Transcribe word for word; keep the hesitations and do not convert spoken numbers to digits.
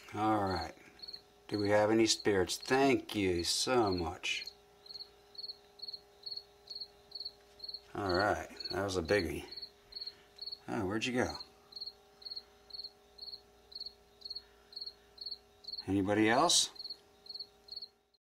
All right. Do we have any spirits? Thank you so much. All right. That was a biggie. Oh, where'd you go? Anybody else?